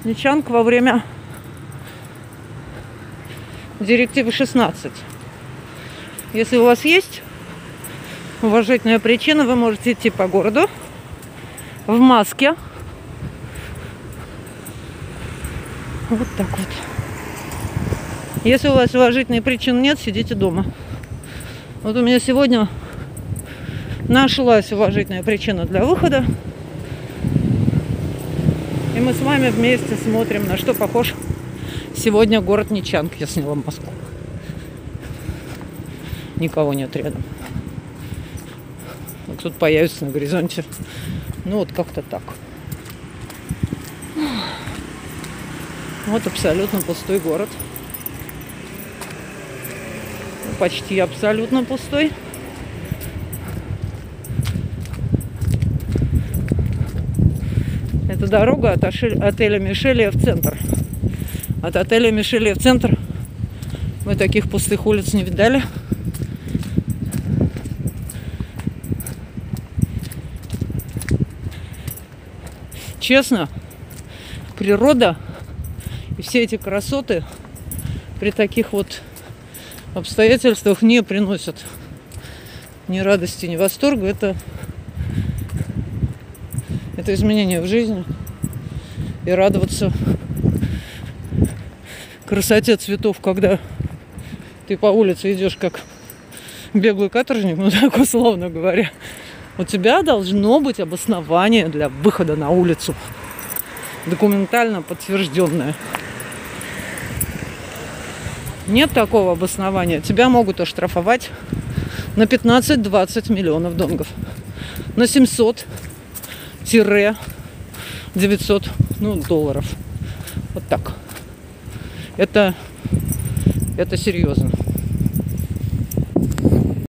Нечанг во время директивы 16. Если у вас есть уважительная причина, вы можете идти по городу в маске. Вот так вот. Если у вас уважительной причины нет, сидите дома. Вот у меня сегодня нашлась уважительная причина для выхода. И мы с вами вместе смотрим, на что похож сегодня город Нечанг. Я сняла маску. Никого нет рядом. Кто-то появится на горизонте. Ну вот как-то так. Вот абсолютно пустой город. Почти абсолютно пустой. Это дорога от отеля Мишелия в центр. От отеля Мишелия в центр мы таких пустых улиц не видали. Честно, природа и все эти красоты при таких вот обстоятельствах не приносят ни радости, ни восторга. Это изменение в жизни. И радоваться красоте цветов, когда ты по улице идешь как беглый каторжник, ну так условно говоря, у тебя должно быть обоснование для выхода на улицу, документально подтвержденное. Нет такого обоснования. Тебя могут оштрафовать на 15-20 миллионов донгов. На 700-900 долларов. Вот так. Это серьезно.